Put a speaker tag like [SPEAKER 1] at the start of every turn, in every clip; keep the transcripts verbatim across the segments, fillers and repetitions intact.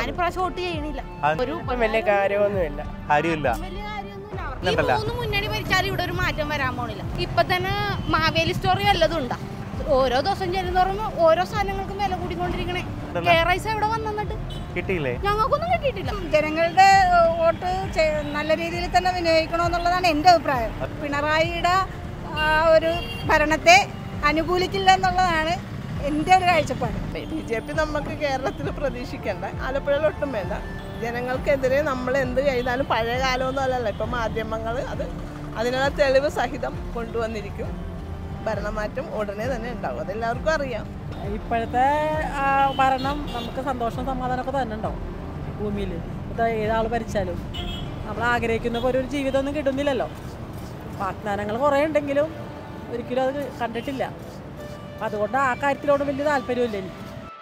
[SPEAKER 1] ഞാനിപ്രാവശ്യം vote ചെയ്യണില്ല.
[SPEAKER 2] ഒരു വലിയ കാര്യമൊന്നുമില്ല കാര്യമില്ല
[SPEAKER 1] മൂന്ന് മുന്നണി ഭരിച്ചാലും ഇവിടെ ഒരു മാറ്റം വരാൻ പോണില്ല. ഇപ്പൊ തന്നെ മാവേലി സ്റ്റോറി വല്ലതും ഉണ്ടാ. ഓരോ ദിവസം ചെല്ലുന്നോറും ഓരോ സാധനങ്ങൾക്കും വില കൂടിക്കൊണ്ടിരിക്കണേ. കേരള എവിടെ വന്നിട്ട്
[SPEAKER 2] കിട്ടിയില്ലേ?
[SPEAKER 1] ഞങ്ങൾക്കൊന്നും കിട്ടിയിട്ടില്ല.
[SPEAKER 3] ജനങ്ങളുടെ വോട്ട് നല്ല രീതിയിൽ തന്നെ വിനിയോഗിക്കണമെന്നുള്ളതാണ് എൻ്റെ അഭിപ്രായം. പിണറായിയുടെ ആ ഒരു ഭരണത്തെ അനുകൂലിക്കില്ല എന്നുള്ളതാണ് എൻ്റെ ഒരു കാഴ്ചപ്പാട്.
[SPEAKER 4] ബി ജെ പി നമുക്ക് കേരളത്തിൽ പ്രതീക്ഷിക്കേണ്ട, ആലപ്പുഴയിൽ ഒട്ടും വേണ്ട. ജനങ്ങൾക്കെതിരെ നമ്മൾ എന്ത് ചെയ്താലും പഴയ കാലമൊന്നും അല്ലല്ലോ, ഇപ്പം മാധ്യമങ്ങൾ അത് അതിനുള്ള തെളിവ് സഹിതം കൊണ്ടുവന്നിരിക്കും. ഭരണമാറ്റം ഉടനെ തന്നെ ഉണ്ടാവും, അതെല്ലാവർക്കും അറിയാം.
[SPEAKER 5] ഇപ്പോഴത്തെ ഭരണം നമുക്ക് സന്തോഷം സമാധാനമൊക്കെ തന്നെ ഉണ്ടാവും. ഭൂമിയിൽ ഇപ്പോൾ ഏതാൾ ഭരിച്ചാലും നമ്മൾ ആഗ്രഹിക്കുന്ന പോലെ ഒരു ജീവിതമൊന്നും കിട്ടുന്നില്ലല്ലോ. വാഗ്ദാനങ്ങൾ കുറേ ഉണ്ടെങ്കിലും ഒരിക്കലും അത് കണ്ടിട്ടില്ല. അപ്പം അതുകൊണ്ട് ആ കാര്യത്തിലോട് വലിയ താല്പര്യമില്ല എനിക്ക്.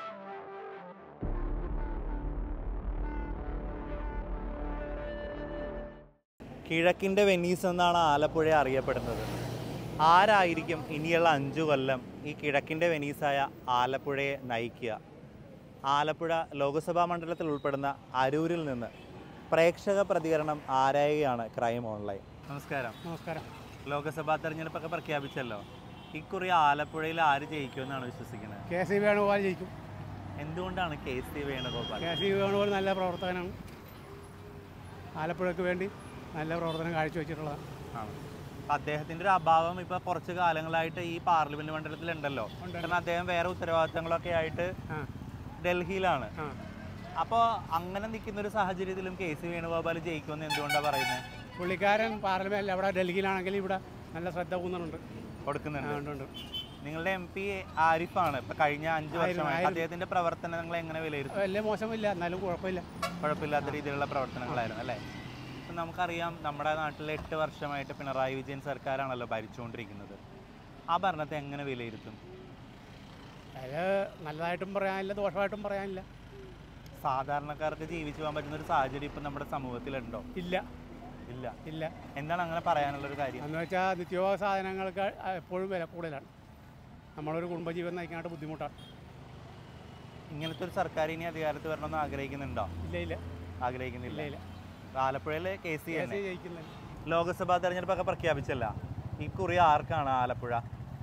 [SPEAKER 2] കിഴക്കിൻ്റെ വെനീസ് എന്നാണ് ആലപ്പുഴ അറിയപ്പെടുന്നത്. ആരായിരിക്കും ഇനിയുള്ള അഞ്ചു കൊല്ലം ഈ കിഴക്കിൻ്റെ വെനീസായ ആലപ്പുഴയെ നയിക്കുക? ആലപ്പുഴ ലോക്സഭാ മണ്ഡലത്തിൽ ഉൾപ്പെടുന്ന അരൂരിൽ നിന്ന് പ്രേക്ഷക പ്രതികരണം ആരായുകയാണ് ക്രൈം ഓൺലൈൻ. നമസ്കാരം.
[SPEAKER 6] നമസ്കാരം.
[SPEAKER 2] ലോക്സഭാ തെരഞ്ഞെടുപ്പൊക്കെ പ്രഖ്യാപിച്ചല്ലോ. ഇക്കുറി ആലപ്പുഴയിൽ ആര് ജയിക്കുമെന്നാണ് വിശ്വസിക്കുന്നത്?
[SPEAKER 6] കെ സി വേണുഗോപാൽ ജയിക്കും.
[SPEAKER 2] എന്തുകൊണ്ടാണ് K C Venugopal?
[SPEAKER 6] K C Venugopal നല്ല പ്രവർത്തകനാണ്. ആലപ്പുഴയ്ക്ക് വേണ്ടി നല്ല പ്രവർത്തനം കാഴ്ചവെച്ചിട്ടുള്ളതാണ്.
[SPEAKER 2] ആണ്. അദ്ദേഹത്തിൻ്റെ ഒരു അഭാവം ഇപ്പോൾ കുറച്ച് കാലങ്ങളായിട്ട് ഈ പാർലമെന്റ് മണ്ഡലത്തിലുണ്ടല്ലോ. കാരണം അദ്ദേഹം വേറെ ഉത്തരവാദിത്തങ്ങളൊക്കെ ആയിട്ട് ഡൽഹിയിലാണ്. അപ്പോൾ അങ്ങനെ നിൽക്കുന്ന ഒരു സാഹചര്യത്തിലും കെ സി വേണുഗോപാൽ ജയിക്കുമെന്ന് എന്തുകൊണ്ടാണ് പറയുന്നത്?
[SPEAKER 6] പുള്ളിക്കാരൻ പാർലമെന്റ് അവിടെ ഡൽഹിയിലാണെങ്കിൽ ഇവിടെ നല്ല ശ്രദ്ധ ഊന്നുന്നുണ്ട്,
[SPEAKER 2] കൊടുക്കുന്നുണ്ട്. നിങ്ങളുടെ എം പി ആരിഫാണ്. ഇപ്പൊ കഴിഞ്ഞ അഞ്ചു വർഷമായി അദ്ദേഹത്തിന്റെ പ്രവർത്തനങ്ങൾ എങ്ങനെ വിലയിരുത്തും?
[SPEAKER 6] വലിയ മോശമില്ല, എന്നാലും കുഴപ്പമില്ല.
[SPEAKER 2] കുഴപ്പമില്ലാത്ത രീതിയിലുള്ള പ്രവർത്തനങ്ങളായിരുന്നു അല്ലേ? ഇപ്പം നമുക്കറിയാം, നമ്മുടെ നാട്ടിൽ എട്ട് വർഷമായിട്ട് പിണറായി വിജയൻ സർക്കാരാണല്ലോ ഭരിച്ചുകൊണ്ടിരിക്കുന്നത്. ആ ഭരണത്തെ എങ്ങനെ വിലയിരുത്തും?
[SPEAKER 6] അത് നല്ലതായിട്ടും പറയാനില്ല, ദോഷമായിട്ടും പറയാനില്ല.
[SPEAKER 2] സാധാരണക്കാർക്ക് ജീവിച്ചു പോകാൻ പറ്റുന്ന ഒരു സാഹചര്യം ഇപ്പം നമ്മുടെ സമൂഹത്തിലുണ്ടോ?
[SPEAKER 6] ഇല്ല
[SPEAKER 2] ഇല്ല
[SPEAKER 6] ഇല്ല
[SPEAKER 2] എന്താണ് അങ്ങനെ പറയാനുള്ളൊരു കാര്യം?
[SPEAKER 6] എന്ന് വെച്ചാൽ നിത്യോപയോഗ സാധനങ്ങൾക്ക് എപ്പോഴും വില കൂടുതലാണ്. നമ്മളൊരു കുടുംബജീവൻ നയിക്കാനായിട്ട് ബുദ്ധിമുട്ടാണ്.
[SPEAKER 2] ഇങ്ങനത്തെ ഒരു സർക്കാർ ഇനി അധികാരത്തിൽ വരണമെന്ന് ആഗ്രഹിക്കുന്നുണ്ടോ?
[SPEAKER 6] ഇല്ല ഇല്ല
[SPEAKER 2] ആഗ്രഹിക്കുന്നില്ല.
[SPEAKER 6] ഇല്ല.
[SPEAKER 2] ആലപ്പുഴയിലെ കെ സി
[SPEAKER 6] ജയിക്കുന്നില്ല.
[SPEAKER 2] ലോക്സഭാ തെരഞ്ഞെടുപ്പൊക്കെ പ്രഖ്യാപിച്ചല്ല. ഈ കുറി ആർക്കാണ് ആലപ്പുഴ?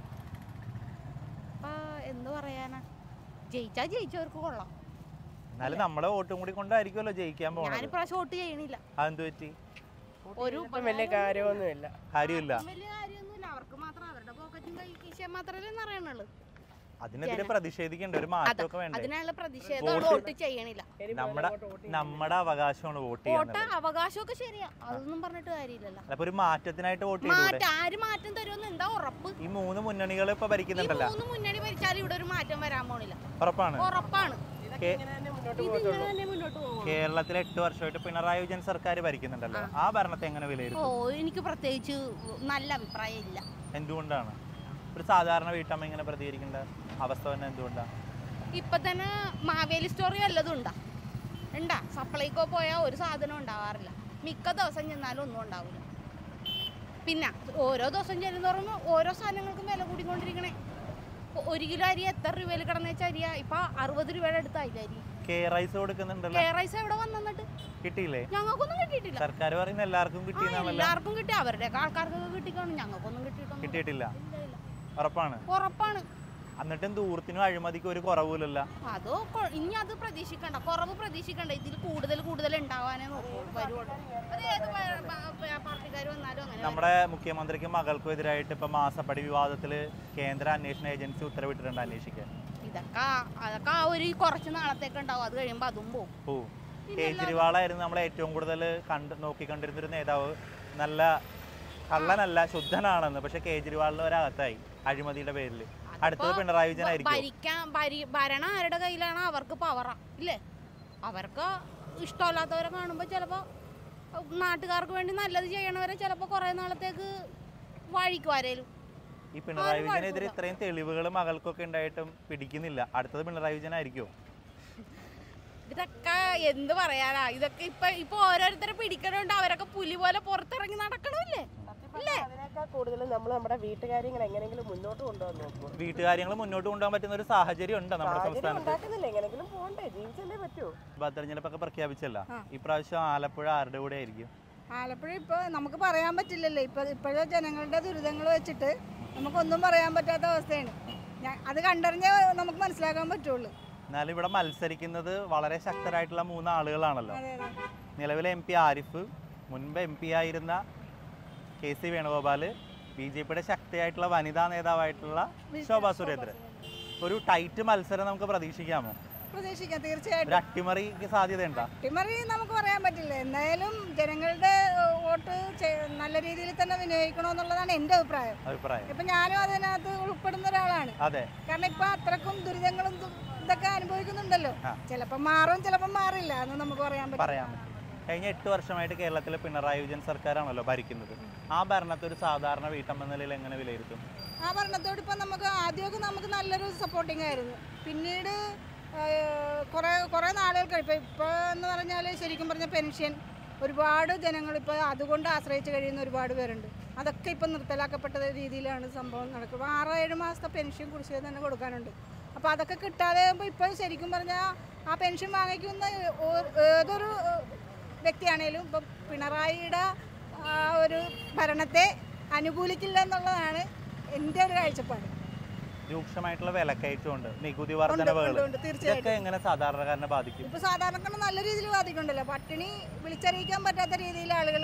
[SPEAKER 1] എന്ത് പറയാനാ, ജയിച്ചാ ജയിച്ചവർക്ക് കൊള്ളാം.
[SPEAKER 2] എന്നാലും നമ്മുടെ വോട്ടും കൂടി കൊണ്ടായിരിക്കുമല്ലോ ജയിക്കാൻ പോകുന്നത്.
[SPEAKER 1] ഞാനിപ്രാവശ്യം വോട്ട് ചെയ്യണില്ല.
[SPEAKER 2] അതെന്ത് പറ്റി?
[SPEAKER 1] ഒരു
[SPEAKER 2] വലിയ കാര്യമൊന്നുമില്ല കാര്യമില്ല
[SPEAKER 1] വലിയ കാര്യമൊന്നുമില്ല. അവർക്ക് മാത്രം അവരുടെ പോക്കറ്റും കൈ കീശ മാത്രമല്ലേ അറിയണുള്ളൂ.
[SPEAKER 2] അതിനെതിരെ പ്രതിഷേധിക്കേണ്ട ഒരു മാറ്റമൊക്കെ വേണ്ടേ?
[SPEAKER 1] അതിനുള്ള പ്രതിഷേധം വോട്ട് ചെയ്യണില്ല.
[SPEAKER 2] നമ്മുടെ നമ്മുടെ അവകാശമാണ് വോട്ട് ചെയ്യാൻ.
[SPEAKER 1] വോട്ട് അവകാശമൊക്കെ ശരിയാ, അതൊന്നും പറഞ്ഞിട്ട് കാര്യമില്ലല്ലോ.
[SPEAKER 2] അപ്പൊ ഒരു മാറ്റത്തിനായിട്ട് വോട്ട്
[SPEAKER 1] ചെയ്യും. ആര് മാറ്റം തരുമെന്ന് എന്താ ഉറപ്പ്?
[SPEAKER 2] ഈ മൂന്ന് മുന്നണികൾ ഇപ്പൊ ഭരിക്കുന്നുണ്ടല്ലോ.
[SPEAKER 1] മൂന്ന് മുന്നണി ഭരിച്ചാലും ഇവിടെ ഒരു മാറ്റം വരാൻ പോണില്ല.
[SPEAKER 2] ഉറപ്പാണ്
[SPEAKER 1] ഉറപ്പാണ്.
[SPEAKER 2] കേരളത്തിലെ എട്ട് വർഷമായിട്ട് പിണറായി വിജയൻ സർക്കാർ ഭരിക്കുന്നുണ്ടല്ലോ. ആ ഭരണത്തെ എങ്ങനെ വിലയിരുത്തും?
[SPEAKER 1] ഓ, എനിക്ക് പ്രത്യേകിച്ച് നല്ല അഭിപ്രായം ഇല്ല.
[SPEAKER 2] എന്തുകൊണ്ടാണ്? ഒരു സാധാരണ വീട്ടമ്മ ഇങ്ങനെ പ്രതികരിക്കേണ്ട അവസ്ഥ തന്നെ എന്തുകൊണ്ടാണ്?
[SPEAKER 1] ഇപ്പൊ തന്നെ മാവേലി സ്റ്റോറി വല്ലതും ഉണ്ടാ ഉണ്ടാ സപ്ലൈക്കോ പോയാൽ ഒരു സാധനം ഉണ്ടാവാറില്ല. മിക്ക ദിവസം ചെന്നാലും ഒന്നും ഉണ്ടാവില്ല. പിന്നെ ഓരോ ദിവസം ചെല്ലുന്നോറും ഓരോ സാധനങ്ങൾക്കും വില കൂടിക്കൊണ്ടിരിക്കണേ. ഒരു കിലോ അരി എത്ര രൂപയിൽ കിടന്ന വെച്ചാൽ അരിയാ ഇപ്പൊ അറുപത് രൂപയുടെ അടുത്തായില്ല അരി.
[SPEAKER 2] കെ റൈസ് കൊടുക്കുന്നുണ്ടല്ലോ.
[SPEAKER 1] കെ റൈസ് എവിടെ വന്നിട്ട്
[SPEAKER 2] കിട്ടിയില്ലേ?
[SPEAKER 1] ഞങ്ങൾക്കൊന്നും കിട്ടിയിട്ടില്ല.
[SPEAKER 2] സർക്കാർ പറയുന്ന എല്ലാവർക്കും കിട്ടിയെന്നാണല്ലോ.
[SPEAKER 1] എല്ലാവർക്കും കിട്ടി, അവരുടെ ആൾക്കാർക്കൊക്കെ കിട്ടിക്കാണും, ഞങ്ങൾക്കൊന്നും കിട്ടിയിട്ടൊന്നും
[SPEAKER 2] കിട്ടിയിട്ടില്ല. ഉറപ്പാണ്
[SPEAKER 1] ഉറപ്പാണ്.
[SPEAKER 2] എന്നിട്ടും ദൂരത്തിനും അഴിമതിക്കും ഒരു കുറവില്ലല്ലോ.
[SPEAKER 1] അതോ ഇനി അത് പ്രതീക്ഷിക്കണ്ട, കുറവ് പ്രതീക്ഷിക്കണ്ട. ഇതിൽ കൂടുതൽ കൂടുതൽ ഉണ്ടാവാനേ വരുള്ളൂ. അത് ഏത് പാർട്ടിക്കാർ വന്നാലും അങ്ങനെ.
[SPEAKER 2] നമ്മുടെ മുഖ്യമന്ത്രിക്കും മകൾക്കും എതിരായിട്ട് ഇപ്പൊ മാസപ്പടി വിവാദത്തില് കേന്ദ്ര അന്വേഷണ ഏജൻസി ഉത്തരവിട്ടിട്ടുണ്ട് അന്വേഷിക്കാൻ.
[SPEAKER 1] ഇതൊക്കെ അതൊക്കെ ആ ഒരു കുറച്ച് നാളത്തേക്ക് ഉണ്ടാവും, അത് കഴിയുമ്പോ അതും പോകും.
[SPEAKER 2] ഓ, കേജ്രിവാളായിരുന്നു നമ്മളെ ഏറ്റവും കൂടുതൽ കണ്ട് നോക്കിക്കണ്ടിരുന്ന ഒരു നേതാവ്. നല്ല കള്ളനല്ല, ശുദ്ധനാണെന്ന്. പക്ഷെ കേജ്രിവാളിന് ഒരകത്തായി അഴിമതിയുടെ പേരിൽ. അടുത്തത് പിണറായി വിജയൻ ആയിരിക്കും.
[SPEAKER 1] ഭരിക്കാൻ ഭരണം ആരുടെ കയ്യിലാണ്? അവർക്ക് പവറാ ഇല്ലേ? അവർക്ക് ഇഷ്ടമല്ലാത്തവരെ കാണുമ്പോൾ ചിലപ്പോൾ നാട്ടുകാർക്ക് വേണ്ടി നല്ലത് ചെയ്യണവരെ ചിലപ്പോൾ കുറെ നാളത്തേക്ക് വഴിക്കും ആരേലും.
[SPEAKER 2] ഈ പിണറായി വിജയനെതിരെ ഇത്രയും തെളിവുകൾ മകൾക്കൊക്കെ ഉണ്ടായിട്ടും പിടിക്കുന്നില്ല. അടുത്തത് പിണറായി വിജയൻ ആയിരിക്കുമോ?
[SPEAKER 1] ഇതൊക്കെ എന്ത് പറയാനാ? ഇതൊക്കെ ഇപ്പൊ ഇപ്പൊ ഓരോരുത്തരെ പിടിക്കണോണ്ട് അവരൊക്കെ പുലി പോലെ പുറത്തിറങ്ങി നടക്കണല്ലേ?
[SPEAKER 7] അതിനേക്കാൾ കൂടുതൽ നമ്മൾ നമ്മുടെ വീട്ടുകാര്യങ്ങൾ എങ്ങനെയെങ്കിലും മുന്നോട്ട് കൊണ്ടുപോകാൻ നോക്കും.
[SPEAKER 2] വീട്ടുകാര്യങ്ങൾ മുന്നോട്ട് കൊണ്ടുപോകാൻ പറ്റുന്ന ഒരു സാഹചര്യം ഉണ്ടോ നമ്മുടെ സംസ്ഥാനത്ത്?
[SPEAKER 7] ഉണ്ടാക്കുന്നില്ല, എങ്ങനെയെങ്കിലും പോകണ്ടേ, ജീവിച്ചല്ലേ പറ്റൂ.
[SPEAKER 2] തെരഞ്ഞെടുപ്പൊക്കെ പ്രഖ്യാപിച്ചല്ല, ഇപ്രാവശ്യം ആലപ്പുഴ ആരുടെ കൂടെ ആയിരിക്കും?
[SPEAKER 3] ആലപ്പുഴ ഇപ്പോൾ നമുക്ക് പറയാൻ പറ്റില്ലല്ലോ. ഇപ്പോൾ ഇപ്പോഴത്തെ ജനങ്ങളുടെ ദുരിതങ്ങൾ വെച്ചിട്ട് നമുക്കൊന്നും പറയാൻ പറ്റാത്ത അവസ്ഥയാണ്. അത് കണ്ടറിഞ്ഞേ നമുക്ക് മനസ്സിലാക്കാൻ പറ്റുള്ളൂ.
[SPEAKER 2] എന്നാലും ഇവിടെ മത്സരിക്കുന്നത് വളരെ ശക്തരായിട്ടുള്ള മൂന്ന് ആളുകളാണല്ലോ. നിലവിലെ എം പി ആരിഫ്, മുൻപ് എം പി ആയിരുന്ന K C Venugopal, B J പിയുടെ ശക്തിയായിട്ടുള്ള വനിതാ നേതാവായിട്ടുള്ള ശോഭാ സുരേന്ദ്രൻ. ഒരു ടൈറ്റ് മത്സരം നമുക്ക് പ്രതീക്ഷിക്കാമോ?
[SPEAKER 3] പ്രതീക്ഷിക്കാം, തീർച്ചയായിട്ടും.
[SPEAKER 2] ഒരു അട്ടിമറിക്ക് സാധ്യതയുണ്ടോ?
[SPEAKER 3] അട്ടിമറി നമുക്ക് പറയാൻ പറ്റില്ല. എന്തായാലും ജനങ്ങളുടെ വോട്ട് നല്ല രീതിയിൽ തന്നെ വിനിയോഗിക്കണമെന്നുള്ളതാണ് എൻ്റെ അഭിപ്രായം.
[SPEAKER 2] അഭിപ്രായം
[SPEAKER 3] ഇപ്പൊ ഞാനും അതിനകത്ത് ഉൾപ്പെടുന്ന ഒരാളാണ്.
[SPEAKER 2] അതെ,
[SPEAKER 3] കാരണം ഇപ്പൊ അത്രക്കും ദുരിതങ്ങളും ഇതൊക്കെ അനുഭവിക്കുന്നുണ്ടല്ലോ. ചിലപ്പോൾ മാറും, ചിലപ്പോൾ മാറില്ല എന്ന് നമുക്ക് പറയാൻ
[SPEAKER 2] പറയാൻ പറ്റും. കഴിഞ്ഞ എട്ട് വർഷമായിട്ട് കേരളത്തിലെ പിണറായി വിജയൻ സർക്കാരാണല്ലോ ഭരിക്കുന്നത്. ആ ഭരണത്തെ ഒരു സാധാരണ വീട്ടമ്മ നിലയിൽ എങ്ങനെ വിലയിരുത്തും?
[SPEAKER 3] ആ ഭരണത്തോട് ഇപ്പം നമുക്ക് ആദ്യമൊക്കെ നമുക്ക് നല്ലൊരു സപ്പോർട്ടിങ് ആയിരുന്നു. പിന്നീട് കുറേ കുറേ നാളുകൾക്ക് ഇപ്പോൾ ഇപ്പോൾ എന്ന് പറഞ്ഞാൽ ശരിക്കും പറഞ്ഞ പെൻഷൻ ഒരുപാട് ജനങ്ങൾ ഇപ്പോൾ അതുകൊണ്ട് ആശ്രയിച്ച് കഴിയുന്ന ഒരുപാട് പേരുണ്ട്. അതൊക്കെ ഇപ്പം നിർത്തലാക്കപ്പെട്ട രീതിയിലാണ് സംഭവം നടക്കുന്നത്. ആറ് ഏഴ് മാസത്തെ പെൻഷൻ കുടിശ്ശിക തന്നെ കൊടുക്കാനുണ്ട്. അപ്പോൾ അതൊക്കെ കിട്ടാതെ ആകുമ്പോൾ ഇപ്പോൾ ശരിക്കും പറഞ്ഞാൽ ആ പെൻഷൻ വാങ്ങിക്കുന്ന ഏതൊരു വ്യക്തിയാണേലും ഇപ്പം പിണറായിയുടെ ആ ഒരു ഭരണത്തെ അനുകൂലിക്കില്ല എന്നുള്ളതാണ് എൻ്റെ ഒരു കാഴ്ചപ്പാട്.
[SPEAKER 2] രൂക്ഷമായിട്ടുള്ള വിലക്കയറ്റമുണ്ട്, നികുതി വർധനവുകൾ, ഇതൊക്കെ എങ്ങനെ സാധാരണക്കാരനെ ബാധിക്കും?
[SPEAKER 3] ഇപ്പൊ സാധാരണക്കാരനെ നല്ല രീതിയിൽ ബാധിക്കുന്നുണ്ടല്ലോ. പട്ടിണി വിളിച്ചറിയിക്കാൻ പറ്റാത്ത രീതിയിൽ ആളുകൾ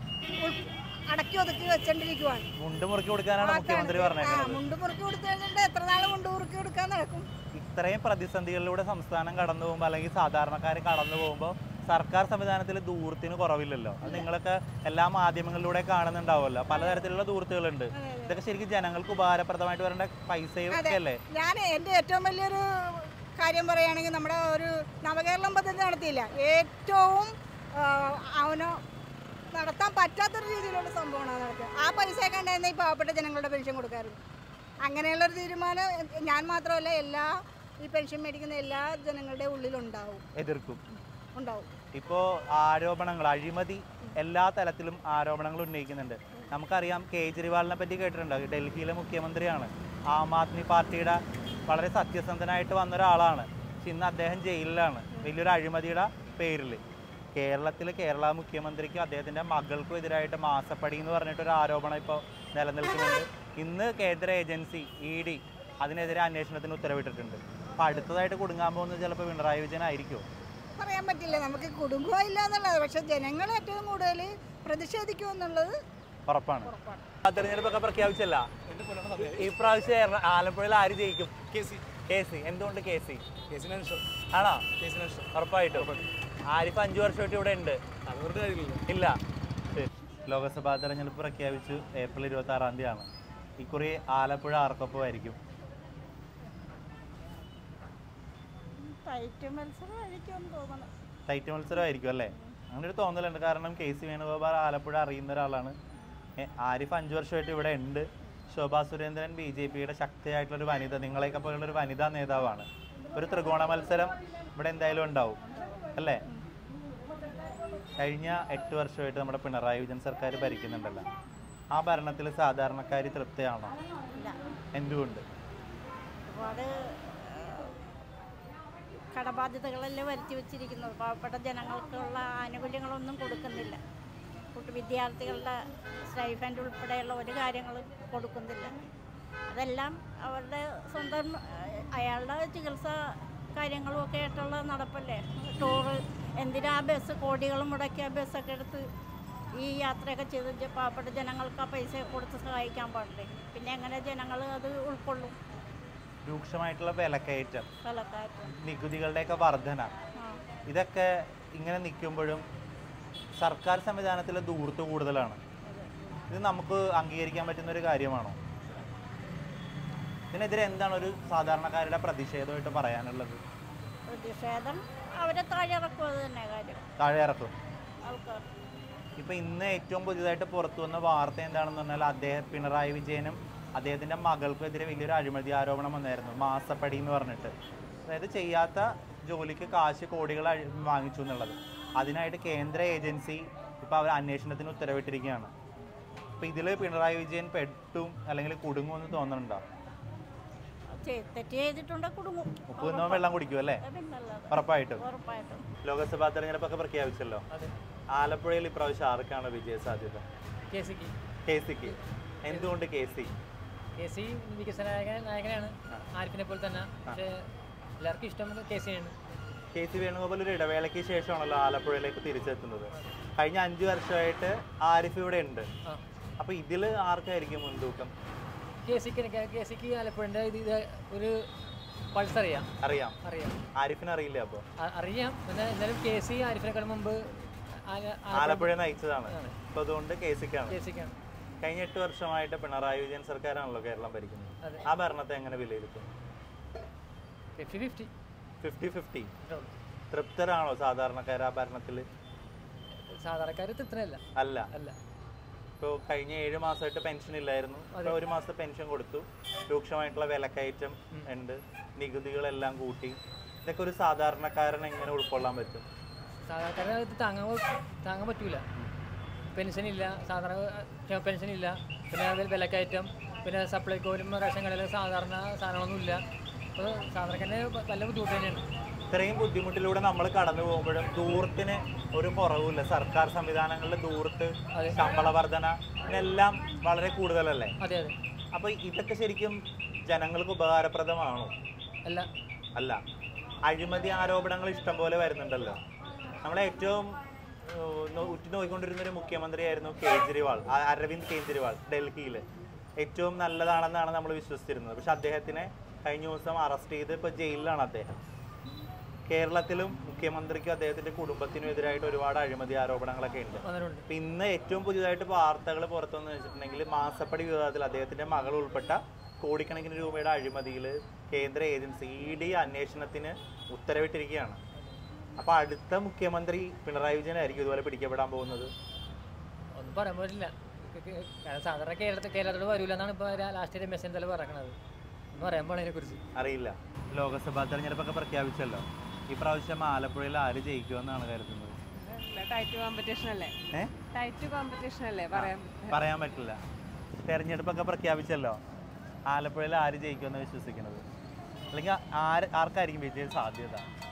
[SPEAKER 3] അടക്കി ഒതുക്കി വെച്ചോണ്ടിരിക്കുവാണ്.
[SPEAKER 2] മുണ്ട് മുറുക്കി കൊടുക്കാനാണ് മുഖ്യമന്ത്രി പറഞ്ഞത്.
[SPEAKER 3] മുണ്ട് മുറുക്കി കൊടുത്തു കഴിഞ്ഞിട്ട് എത്ര നാൾ മുണ്ട് മുറുക്കി കൊടുക്കാൻ നടക്കും?
[SPEAKER 2] ഇത്രയും പ്രതിസന്ധികളിലൂടെ സംസ്ഥാനം കടന്നു പോകുമ്പോൾ അല്ലെങ്കിൽ സാധാരണക്കാർ കടന്നു പോകുമ്പോൾ സർക്കാർ സംവിധാനത്തിൽ ദൂരത്തിന് കുറവില്ലല്ലോ. അത് നിങ്ങളൊക്കെ എല്ലാ മാധ്യമങ്ങളിലൂടെ കാണുന്നുണ്ടാവുമല്ലോ. പലതരത്തിലുള്ള ദൂരത്തുകളുണ്ട്. ഇതൊക്കെ ശരിക്കും ജനങ്ങൾക്ക് ഉപകാരപ്രദമായിട്ട് വരേണ്ട പൈസയും ഒക്കെ അല്ലേ?
[SPEAKER 3] ഞാൻ എൻ്റെ ഏറ്റവും വലിയൊരു കാര്യം പറയുകയാണെങ്കിൽ നമ്മുടെ ഒരു നവകേരളം പദ്ധതി നടത്തിയില്ല. ഏറ്റവും അവനോ നടത്താൻ പറ്റാത്തൊരു രീതിയിലുള്ള സംഭവമാണ് നടക്കുക. ആ പൈസയൊക്കെ ഉണ്ടായിരുന്ന ഈ പാവപ്പെട്ട ജനങ്ങളുടെ പെൻഷൻ കൊടുക്കാറുണ്ട്. അങ്ങനെയുള്ളൊരു തീരുമാനം ഞാൻ മാത്രമല്ല എല്ലാ ഈ പെൻഷൻ മേടിക്കുന്ന എല്ലാ ജനങ്ങളുടെ ഉള്ളിലുണ്ടാവും,
[SPEAKER 2] എതിർക്കും
[SPEAKER 3] ഉണ്ടാവും.
[SPEAKER 2] ഇപ്പോൾ ആരോപണങ്ങൾ, അഴിമതി എല്ലാ തലത്തിലും ആരോപണങ്ങൾ ഉന്നയിക്കുന്നുണ്ട്. നമുക്കറിയാം, കേജ്രിവാളിനെ പറ്റി കേട്ടിട്ടുണ്ടോ? ഡൽഹിയിലെ മുഖ്യമന്ത്രിയാണ്, ആം ആദ്മി പാർട്ടിയുടെ വളരെ സത്യസന്ധനായിട്ട് വന്ന ഒരാളാണ്. പക്ഷെ ഇന്ന് അദ്ദേഹം ജയിലിലാണ് വലിയൊരു അഴിമതിയുടെ പേരിൽ. കേരളത്തിൽ കേരള മുഖ്യമന്ത്രിക്കും അദ്ദേഹത്തിൻ്റെ മകൾക്കും എതിരായിട്ട് മാസപ്പടി എന്ന് പറഞ്ഞിട്ടൊരു ആരോപണം ഇപ്പോൾ നിലനിൽക്കുന്നുണ്ട്. ഇന്ന് കേന്ദ്ര ഏജൻസി ഇ ഡി അതിനെതിരെ അന്വേഷണത്തിന് ഉത്തരവിട്ടിട്ടുണ്ട്. അപ്പോൾ അടുത്തതായിട്ട് കുടുങ്ങാൻ പോകുന്നത് ചിലപ്പോൾ പിണറായി വിജയൻ ആയിരിക്കുമോ?
[SPEAKER 3] പറയാൻ പറ്റില്ല. നമുക്ക് കുടുംബമില്ല എന്നുള്ളത്, പക്ഷെ ജനങ്ങൾ ഏറ്റവും കൂടുതൽ പ്രതിഷേധിക്കും എന്നുള്ളത്
[SPEAKER 2] ഉറപ്പാണ്. തെരഞ്ഞെടുപ്പൊക്കെ പ്രഖ്യാപിച്ചല്ല, ഈ പ്രാവശ്യം ആലപ്പുഴയിൽ ആര് ജയിക്കും? K C. എന്തുകൊണ്ട് കെ സി? ആണോ? ഉറപ്പായിട്ടും. ആരിഫ് അഞ്ചു വർഷമായിട്ട് ഇവിടെ ഉണ്ട്, ഇല്ല? ലോക്സഭാ തെരഞ്ഞെടുപ്പ് പ്രഖ്യാപിച്ചു. ഏപ്രിൽ ഇരുപത്തി ആറാം തീയതിയാണ്. ഇക്കുറി ആലപ്പുഴ ആർക്കൊപ്പമായിരിക്കും?
[SPEAKER 3] ടൈറ്റ് മത്സരമായിരിക്കും തോന്നണം.
[SPEAKER 2] ടൈറ്റ് മത്സരമായിരിക്കും അല്ലേ? അങ്ങനെ ഒരു തോന്നലുണ്ട്. കാരണം കെ സി വേണുഗോപാൽ ആലപ്പുഴ അറിയുന്ന ഒരാളാണ്. ആരിഫ് അഞ്ചു വർഷമായിട്ട് ഇവിടെ ഉണ്ട്. ശോഭാ സുരേന്ദ്രൻ ബി ജെ പിയുടെ ശക്തിയായിട്ടുള്ളൊരു വനിത, നിങ്ങളെയൊക്കെ പോലുള്ളൊരു വനിതാ നേതാവാണ്. ഒരു ത്രികോണ മത്സരം ഇവിടെ എന്തായാലും ഉണ്ടാവും അല്ലേ? കഴിഞ്ഞ എട്ട് വർഷമായിട്ട് നമ്മുടെ പിണറായി വിജയൻ സർക്കാർ ഭരിക്കുന്നുണ്ടല്ലോ. ആ ഭരണത്തിൽ സാധാരണക്കാർ തൃപ്തിയാണോ? എന്തുകൊണ്ട്?
[SPEAKER 8] ഒരുപാട് കടബാധ്യതകളല്ലേ വരുത്തി വെച്ചിരിക്കുന്നത്. പാവപ്പെട്ട ജനങ്ങൾക്കുള്ള ആനുകൂല്യങ്ങളൊന്നും കൊടുക്കുന്നില്ല. കുട്ടി വിദ്യാർത്ഥികളുടെ സ്റ്റൈഫൻഡ് ഉൾപ്പെടെയുള്ള ഒരു കാര്യങ്ങളും കൊടുക്കുന്നില്ല. അതെല്ലാം അവരുടെ സ്വന്തം അയാളുടെ ചികിത്സ കാര്യങ്ങളും ഒക്കെ ആയിട്ടുള്ള നടപ്പല്ലേ. ടൂറ് എന്തിനാ ബസ് കോടികളും മുടക്കിയ ബസ്സൊക്കെ എടുത്ത് ഈ യാത്രയൊക്കെ ചെയ്ത് പാവപ്പെട്ട ജനങ്ങൾക്ക് ആ പൈസ കൊടുത്ത് സഹായിക്കാൻ പാടില്ലേ? പിന്നെ എങ്ങനെ ജനങ്ങൾ അത് ഉൾക്കൊള്ളും?
[SPEAKER 2] രൂക്ഷമായിട്ടുള്ള വിലക്കയറ്റം,
[SPEAKER 8] വിലക്കയറ്റം,
[SPEAKER 2] നികുതികളുടെയൊക്കെ വർധന, ഇതൊക്കെ ഇങ്ങനെ നിൽക്കുമ്പോഴും സർക്കാർ സംവിധാനത്തിലെ ദൂർത്ത് കൂടുതലാണ്. ഇത് നമുക്ക് അംഗീകരിക്കാൻ പറ്റുന്ന ഒരു കാര്യമാണോ? ഇതിനെതിരെ എന്താണ് ഒരു സാധാരണക്കാരുടെ പ്രതിഷേധമായിട്ട് പറയാനുള്ളത്?
[SPEAKER 8] പ്രതിഷേധം അവരെ താഴെ ഇറക്കും. അത് തന്നെ കാര്യം,
[SPEAKER 2] താഴെ ഇറക്കും
[SPEAKER 8] ആൾക്കാർ.
[SPEAKER 2] ഇപ്പം ഇന്ന് ഏറ്റവും പുതിയതായിട്ട് പുറത്തു വന്ന വാർത്ത എന്താണെന്ന് പറഞ്ഞാൽ അദ്ദേഹം പിണറായി വിജയനും അദ്ദേഹത്തിൻ്റെ മകൾക്കെതിരെ വലിയൊരു അഴിമതി ആരോപണം വന്നായിരുന്നു, മാസപ്പടി എന്ന് പറഞ്ഞിട്ട്. അതായത് ചെയ്യാത്ത ജോലിക്ക് കാശ് കോടികൾ വാങ്ങിച്ചു എന്നുള്ളത്. അതിനായിട്ട് കേന്ദ്ര ഏജൻസി ഇപ്പോൾ അവർ അന്വേഷണത്തിന് ഉത്തരവിട്ടിരിക്കുകയാണ്. അപ്പൊ ഇതില് പിണറായി വിജയൻ പെട്ടും അല്ലെങ്കിൽ കുടുങ്ങുമെന്ന് തോന്നുന്നുണ്ടോ?
[SPEAKER 8] തെറ്റ് ചെയ്തിട്ടുണ്ടെ കുടുങ്ങും.
[SPEAKER 2] ഉപ്പ് തിന്നോ വെള്ളം കുടിക്കും അല്ലേ? ഉറപ്പായിട്ടും.
[SPEAKER 8] ഉറപ്പായിട്ടും.
[SPEAKER 2] ലോക്സഭാ തെരഞ്ഞെടുപ്പൊക്കെ പ്രഖ്യാപിച്ചല്ലോ. ആലപ്പുഴയിൽ ഇപ്രാവശ്യം ആർക്കാണ് വിജയ സാധ്യത?
[SPEAKER 9] കെ സിക്ക്.
[SPEAKER 2] കെ സിക്ക്. എന്തുകൊണ്ട് കെ സി?
[SPEAKER 9] കെ സി വികസന നായകനാണ്, ആരിഫിനെ പോലെ തന്നെ. പക്ഷേ എല്ലാവർക്കും ഇഷ്ടം കെ സി ആണ്.
[SPEAKER 2] കെ സി വേണുഗോപാൽ ഒരു ഇടവേളയ്ക്ക് ശേഷമാണല്ലോ ആലപ്പുഴയിലേക്ക് തിരിച്ചെത്തുന്നത്. കഴിഞ്ഞ അഞ്ചു വർഷമായിട്ട് ആരിഫ് ഇവിടെ ഉണ്ട്. അപ്പൊ ഇതില് ആർക്കായിരിക്കും മുൻതൂക്കം?
[SPEAKER 9] കെ സിക്ക്. കെ സിക്ക് ആലപ്പുഴൻ്റെ ഇത് ഒരു പൾസ് അറിയാം.
[SPEAKER 2] അറിയാം
[SPEAKER 9] അറിയാം
[SPEAKER 2] ആരിഫിന് അറിയില്ല. അപ്പോൾ
[SPEAKER 9] അറിയാം. പിന്നെ എന്നാലും കെ സി ആരിഫിനേക്കാൾ മുമ്പ്
[SPEAKER 2] ആലപ്പുഴ നയിച്ചതാണ്. അപ്പൊ അതുകൊണ്ട് കെ സിക്കാണ്.
[SPEAKER 9] കെ സിക്കാണ്.
[SPEAKER 2] കഴിഞ്ഞ എട്ട് വർഷമായിട്ട് പിണറായി വിജയൻ സർക്കാരാണല്ലോ കേരളം ഭരിക്കുന്നത്. ആ ഭരണത്തെ എങ്ങനെ വിലയിരുത്തും?
[SPEAKER 9] Fifty fifty.
[SPEAKER 2] Fifty fifty. തൃപ്തരാണോ സാധാരണക്കാർ ആ ഭരണത്തിൽ?
[SPEAKER 9] സാധാരണക്കാർ തൃപ്തരല്ല.
[SPEAKER 2] അല്ല അല്ല ഇപ്പോൾ കഴിഞ്ഞ ഏഴ് മാസമായിട്ട് പെൻഷൻ ഇല്ലായിരുന്നു. ഇപ്പോൾ ഒരു മാസത്തെ പെൻഷൻ കൊടുത്തു. രൂക്ഷമായിട്ടുള്ള വിലക്കയറ്റം ഉണ്ട്. നികുതികളെല്ലാം കൂട്ടി. ഇതൊക്കെ ഒരു സാധാരണക്കാരൻ എങ്ങനെ ഉൾക്കൊള്ളാൻ പറ്റും?
[SPEAKER 9] സാധാരണക്കാരന് ഇത് താങ്ങാൻ താങ്ങാൻ പറ്റൂല. പെൻഷനില്ല, സാധാരണ പെൻഷനില്ല, പിന്നെ അതിൽ വിലക്കയറ്റം, പിന്നെ സപ്ലൈകോയിലും റേഷൻ കടയിലും സാധാരണ സാധനങ്ങളൊന്നുമില്ല. അപ്പോൾ സാധാരണക്കാരന് നല്ല ബുദ്ധിമുട്ട് തന്നെയാണ്.
[SPEAKER 2] ഇത്രയും ബുദ്ധിമുട്ടിലൂടെ നമ്മൾ കടന്നു പോകുമ്പോഴും ദൂരത്തിന് ഒരു കുറവുമില്ല. സർക്കാർ സംവിധാനങ്ങളുടെ ദൂരത്ത് ശമ്പള വർധന ഇതെല്ലാം വളരെ കൂടുതലല്ലേ?
[SPEAKER 9] അതെ അതെ.
[SPEAKER 2] അപ്പോൾ ഇതൊക്കെ ശരിക്കും ജനങ്ങൾക്ക് ഉപകാരപ്രദമാണോ?
[SPEAKER 9] അല്ല
[SPEAKER 2] അല്ല. അഴിമതി ആരോപണങ്ങൾ ഇഷ്ടം പോലെ വരുന്നുണ്ടല്ലോ. നമ്മളെ ഏറ്റവും ഉറ്റുനോക്കിക്കൊണ്ടിരുന്ന ഒരു മുഖ്യമന്ത്രിയായിരുന്നു കേജ്രിവാൾ, അരവിന്ദ് കേജ്രിവാൾ. ഡൽഹിയിൽ ഏറ്റവും നല്ലതാണെന്നാണ് നമ്മൾ വിശ്വസിച്ചിരുന്നത്. പക്ഷെ അദ്ദേഹത്തിനെ കഴിഞ്ഞ ദിവസം അറസ്റ്റ് ചെയ്ത് ഇപ്പോൾ ജയിലിലാണ് അദ്ദേഹം. കേരളത്തിലും മുഖ്യമന്ത്രിക്കും അദ്ദേഹത്തിന്റെ കുടുംബത്തിനും എതിരായിട്ട് ഒരുപാട് അഴിമതി ആരോപണങ്ങളൊക്കെ ഉണ്ട്. ഇന്ന് ഏറ്റവും പുതിയതായിട്ട് വാർത്തകൾ പുറത്തുവന്ന് വെച്ചിട്ടുണ്ടെങ്കിൽ മാസപ്പടി വിവാദത്തിൽ അദ്ദേഹത്തിന്റെ മകൾ ഉൾപ്പെട്ട കോടിക്കണക്കിന് രൂപയുടെ അഴിമതിയിൽ കേന്ദ്ര ഏജൻസി ഇ ഡി അന്വേഷണത്തിന് ഉത്തരവിട്ടിരിക്കുകയാണ്. അപ്പൊ അടുത്ത മുഖ്യമന്ത്രി പിണറായി വിജയനായിരിക്കും ഇതുപോലെ പിടിക്കപ്പെടാൻ പോകുന്നത്?
[SPEAKER 9] ഒന്നും പറയാൻ പറ്റില്ല. കാരണം സാധാരണ കേരളത്തിൽ കേരളത്തോട് വരില്ല എന്നാണ് ഇപ്പോൾ ലാസ്റ്റ് രമേശ് ചെന്നിത്തല പറയുന്നത്. ഒന്നും പറയാൻ പോണതിനെ കുറിച്ച് അറിയില്ല.
[SPEAKER 2] ലോക്സഭാ തെരഞ്ഞെടുപ്പൊക്കെ പ്രഖ്യാപിച്ചല്ലോ. ഈ പ്രാവശ്യം ആലപ്പുഴയിൽ ആര് ജയിക്കുമെന്നാണ് കരുതുന്നത്?
[SPEAKER 4] ടൈറ്റ് കോമ്പറ്റീഷൻ അല്ലേ? ടൈറ്റ് കോമ്പറ്റീഷൻ അല്ലേ? പറയാൻ
[SPEAKER 2] പറയാൻ പറ്റില്ല. തെരഞ്ഞെടുപ്പൊക്കെ പ്രഖ്യാപിച്ചല്ലോ. ആലപ്പുഴയിൽ ആര് ജയിക്കുമെന്ന് വിശ്വസിക്കുന്നത്? അല്ലെങ്കിൽ ആര് ആർക്കായിരിക്കും വിജയ സാധ്യത?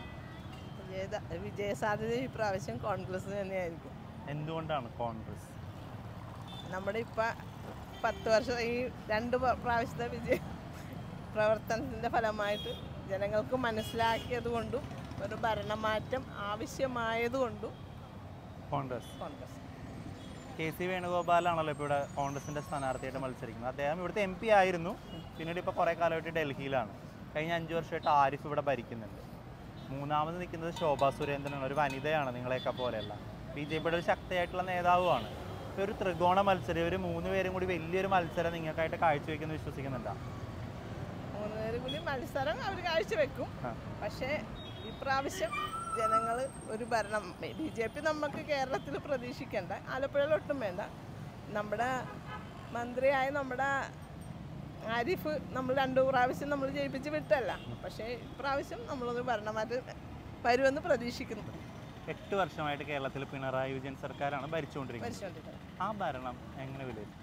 [SPEAKER 4] വിജയ സാധ്യത ഈ പ്രാവശ്യം കോൺഗ്രസ് തന്നെയായിരിക്കും.
[SPEAKER 2] എന്തുകൊണ്ടാണ് കോൺഗ്രസ്?
[SPEAKER 4] നമ്മുടെ ഇപ്പം പത്ത് വർഷം ഈ രണ്ട് പ്രാവശ്യത്തെ വിജയ പ്രവർത്തനത്തിൻ്റെ ഫലമായിട്ട് ജനങ്ങൾക്ക് മനസ്സിലാക്കിയത് കൊണ്ടും ഒരു ഭരണമാറ്റം ആവശ്യമായതുകൊണ്ടും
[SPEAKER 2] കോൺഗ്രസ്
[SPEAKER 4] കോൺഗ്രസ്
[SPEAKER 2] കെ സി വേണുഗോപാലാണല്ലോ ഇപ്പോൾ ഇവിടെ കോൺഗ്രസിൻ്റെ സ്ഥാനാർത്ഥിയായിട്ട് മത്സരിക്കുന്നത്. അദ്ദേഹം ഇവിടുത്തെ എം പി ആയിരുന്നു. പിന്നീട് ഇപ്പോൾ കുറേ കാലമായിട്ട് ഡൽഹിയിലാണ്. കഴിഞ്ഞ അഞ്ച് വർഷമായിട്ട് ആരിഫ് ഇവിടെ ഭരിക്കുന്നുണ്ട്. മൂന്നാമത് നിൽക്കുന്നത് ശോഭാ സുരേന്ദ്രനാണ്. ഒരു വനിതയാണ്, നിങ്ങളെയൊക്കെ പോലെയല്ല. ബി ജെ പിയുടെ ഒരു ശക്തിയായിട്ടുള്ള നേതാവുമാണ്. ഇപ്പോൾ ഒരു ത്രികോണ മത്സരം, ഒരു മൂന്ന് പേരും കൂടി വലിയൊരു മത്സരം നിങ്ങൾക്കായിട്ട് കാഴ്ചവെക്കുന്നു വിശ്വസിക്കുന്നുണ്ടോ?
[SPEAKER 4] മൂന്ന് പേരും കൂടി മത്സരം അവർ കാഴ്ചവെക്കും. പക്ഷേ ഇപ്രാവശ്യം ജനങ്ങൾ ഒരു ഭരണം ബി ജെ പി നമുക്ക് കേരളത്തിൽ പ്രതീക്ഷിക്കേണ്ട, ആലപ്പുഴയിൽ ഒട്ടും വേണ്ട. നമ്മുടെ മന്ത്രിയായ നമ്മുടെ ആരിഫ് നമ്മൾ രണ്ടു പ്രാവശ്യം നമ്മൾ ജയിപ്പിച്ച് വിട്ടല്ല. പക്ഷേ ഇപ്രാവശ്യം നമ്മളൊരു ഭരണമാറ്റം വരുമെന്ന് പ്രതീക്ഷിക്കുന്നു.
[SPEAKER 2] എട്ട് വർഷമായിട്ട് കേരളത്തിൽ പിണറായി വിജയൻ സർക്കാരാണ് ഭരിച്ചുകൊണ്ടിരിക്കുന്നത്. ആ ഭരണം എങ്ങനെ വിലയിരുത്തും?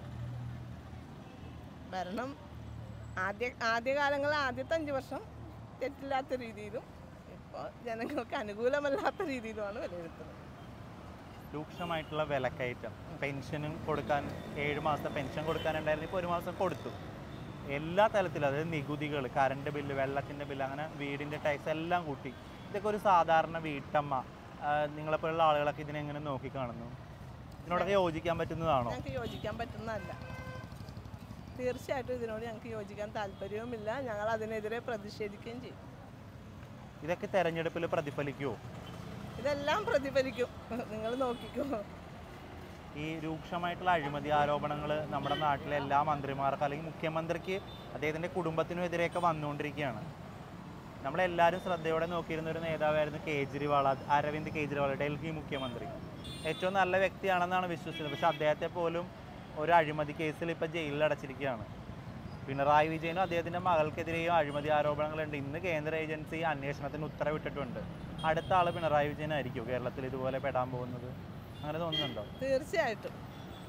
[SPEAKER 4] ഭരണം ആദ്യ ആദ്യകാലങ്ങളിൽ ആദ്യത്തെ അഞ്ച് വർഷം തെറ്റില്ലാത്ത രീതിയിലും ഇപ്പോൾ ജനങ്ങൾക്ക് അനുകൂലമല്ലാത്ത രീതിയിലുമാണ് വിലയിരുത്തുന്നത്.
[SPEAKER 2] രൂക്ഷമായിട്ടുള്ള വിലക്കയറ്റം, പെൻഷനും കൊടുക്കാൻ ഏഴ് മാസത്തെ പെൻഷൻ കൊടുക്കാനുണ്ടായിരുന്നു, ഇപ്പോൾ ഒരു മാസം കൊടുത്തു. എല്ലാ തലത്തിലും, അതായത് നികുതികൾ, കറണ്ട് ബില്ല്, വെള്ളത്തിൻ്റെ ബില്ല്, അങ്ങനെ വീടിൻ്റെ ടാക്സ് എല്ലാം കൂട്ടി. ഇതൊക്കെ ഒരു സാധാരണ വീട്ടമ്മ, നിങ്ങളെപ്പോലുള്ള ആളുകളൊക്കെ ഇതിനെങ്ങനെ നോക്കിക്കാണുന്നു? ഇതിനോടൊക്കെ യോജിക്കാൻ പറ്റുന്നതാണോ?
[SPEAKER 4] ഞങ്ങൾക്ക് യോജിക്കാൻ പറ്റുന്നതല്ല. തീർച്ചയായിട്ടും ഇതിനോട് ഞങ്ങൾക്ക് യോജിക്കാൻ താല്പര്യവുമില്ല. ഞങ്ങൾ അതിനെതിരെ പ്രതിഷേധിക്കുകയും ചെയ്യും.
[SPEAKER 2] ഇതൊക്കെ തെരഞ്ഞെടുപ്പിൽ പ്രതിഫലിക്കുമോ?
[SPEAKER 4] ഇതെല്ലാം പ്രതിഫലിക്കും, നിങ്ങൾ നോക്കിക്കോ.
[SPEAKER 2] ഈ രൂക്ഷമായിട്ടുള്ള അഴിമതി ആരോപണങ്ങൾ നമ്മുടെ നാട്ടിലെ എല്ലാ മന്ത്രിമാർക്കും അല്ലെങ്കിൽ മുഖ്യമന്ത്രിക്ക് അദ്ദേഹത്തിൻ്റെ കുടുംബത്തിനും എതിരെയൊക്കെ വന്നുകൊണ്ടിരിക്കുകയാണ്. നമ്മളെല്ലാവരും ശ്രദ്ധയോടെ നോക്കിയിരുന്ന ഒരു നേതാവായിരുന്നു കേജ്രിവാൾ, അരവിന്ദ് കേജ്രിവാൾ, ഡൽഹി മുഖ്യമന്ത്രി. ഏറ്റവും നല്ല വ്യക്തിയാണെന്നാണ് വിശ്വസിച്ചത്. പക്ഷെ അദ്ദേഹത്തെ പോലും ഒരു അഴിമതി കേസിൽ ഇപ്പോൾ ജയിലിൽ അടച്ചിരിക്കുകയാണ്. പിണറായി വിജയനും അദ്ദേഹത്തിൻ്റെ മകൾക്കെതിരെയും അഴിമതി ആരോപണങ്ങളുണ്ട്. ഇന്ന് കേന്ദ്ര ഏജൻസി അന്വേഷണത്തിന് ഉത്തരവിട്ടിട്ടുണ്ട്. അടുത്ത ആൾ പിണറായി വിജയനായിരിക്കും കേരളത്തിൽ ഇതുപോലെ പെടാൻ പോകുന്നത്? അങ്ങനെ തോന്നുന്നുണ്ടോ?
[SPEAKER 4] തീർച്ചയായിട്ടും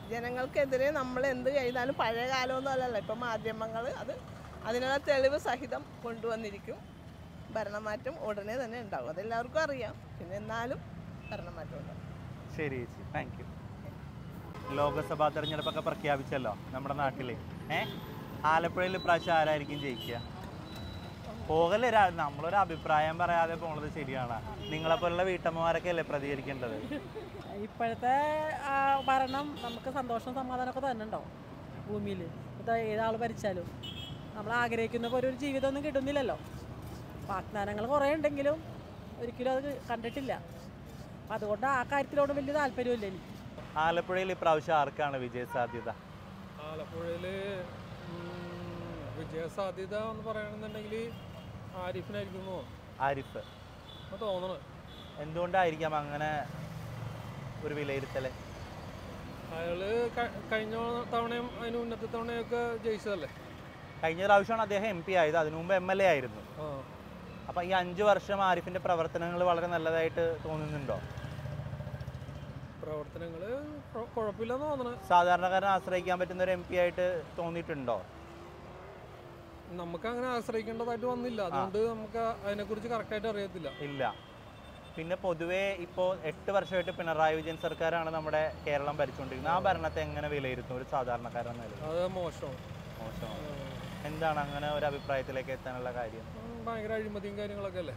[SPEAKER 4] ജനങ്ങൾക്കെതിരെ നമ്മൾ എന്ത് ചെയ്താലും പഴയ കാലമൊന്നും അല്ലല്ലോ, ഇപ്പം മാധ്യമങ്ങൾ അത് അതിനുള്ള തെളിവ് സഹിതം കൊണ്ടുവന്നിരിക്കും. ഭരണമാറ്റം ഉടനെ തന്നെ ഉണ്ടാവും, അതെല്ലാവർക്കും അറിയാം. പിന്നെ എന്നാലും ഭരണമാറ്റം ഉണ്ടാവും.
[SPEAKER 2] ശരി ചേച്ചി, താങ്ക് യു. ലോക്സഭാ തെരഞ്ഞെടുപ്പൊക്കെ പ്രഖ്യാപിച്ചല്ലോ നമ്മുടെ നാട്ടിൽ. ഏ ആലപ്പുഴയിൽ ഇപ്രാവശ്യം ആരായിരിക്കും ജയിക്കുക? പോകല്ലേ, നമ്മളൊരു അഭിപ്രായം പറയാതെ പോണത് ശരിയാണ്. നിങ്ങളെപ്പോലുള്ള വീട്ടമ്മമാരൊക്കെ അല്ലേ പ്രതികരിക്കേണ്ടത്?
[SPEAKER 5] ഇപ്പോഴത്തെ ഭരണം നമുക്ക് സന്തോഷം സമാധാനമൊക്കെ തന്നെ ഉണ്ടാവും ഭൂമിയിൽ. ഇപ്പോൾ ഏതാൾ ഭരിച്ചാലും നമ്മൾ ആഗ്രഹിക്കുന്ന പോലെ ഒരു ജീവിതമൊന്നും കിട്ടുന്നില്ലല്ലോ. വാഗ്ദാനങ്ങൾ കുറേ ഉണ്ടെങ്കിലും ഒരിക്കലും അത് കണ്ടിട്ടില്ല. അപ്പം അതുകൊണ്ട് ആ കാര്യത്തിലോട് വലിയ താല്പര്യമില്ല എനിക്ക്.
[SPEAKER 2] ആലപ്പുഴയിൽ ഇപ്രാവശ്യം ആർക്കാണ് വിജയ സാധ്യത?
[SPEAKER 10] ആലപ്പുഴയിൽ വിജയ സാധ്യത എന്ന് പറയുകയാണെന്നുണ്ടെങ്കിൽ ആരിഫിനായിരിക്കുന്നു.
[SPEAKER 2] ആരിഫ്
[SPEAKER 10] തോന്നണം.
[SPEAKER 2] എന്തുകൊണ്ടായിരിക്കാം അങ്ങനെ ഒരു വിലയിരുത്തൽ?
[SPEAKER 10] അയാള് കഴിഞ്ഞ തവണയും അതിന് മുന്നത്തെ തവണയൊക്കെ ജയിച്ചതല്ലേ.
[SPEAKER 2] കഴിഞ്ഞ പ്രാവശ്യമാണ് അദ്ദേഹം എം പി ആയത്, അതിനു മുമ്പ് എം എൽ എ ആയിരുന്നു. അപ്പം ഈ അഞ്ച് വർഷം ആരിഫിൻ്റെ പ്രവർത്തനങ്ങൾ വളരെ നല്ലതായിട്ട് തോന്നുന്നുണ്ടോ?
[SPEAKER 10] പ്രവർത്തനങ്ങൾ കുഴപ്പമില്ലെന്ന് തോന്നണം.
[SPEAKER 2] സാധാരണക്കാരനെ ആശ്രയിക്കാൻ പറ്റുന്ന ഒരു എം പി ആയിട്ട് തോന്നിയിട്ടുണ്ടോ?
[SPEAKER 10] നമുക്ക് അങ്ങനെ ആശ്രയിക്കേണ്ടതായിട്ട് വന്നില്ല, അതുകൊണ്ട് നമുക്ക് അതിനെക്കുറിച്ച് കറക്റ്റായിട്ട് അറിയത്തില്ല.
[SPEAKER 2] ഇല്ല. പിന്നെ പൊതുവേ ഇപ്പോൾ എട്ട് വർഷമായിട്ട് പിണറായി വിജയൻ സർക്കാരാണ് നമ്മുടെ കേരളം ഭരിച്ചുകൊണ്ടിരിക്കുന്നത്. ആ ഭരണത്തെ എങ്ങനെ വിലയിരുത്തും ഒരു സാധാരണക്കാരൻ നിലയിൽ?
[SPEAKER 10] അത് മോശമാണ്.
[SPEAKER 2] മോശമാണ്. എന്താണ് അങ്ങനെ ഒരു അഭിപ്രായത്തിലേക്ക് എത്താനുള്ള കാര്യം?
[SPEAKER 10] ഭയങ്കര അഴിമതിയും കാര്യങ്ങളൊക്കെ അല്ലേ.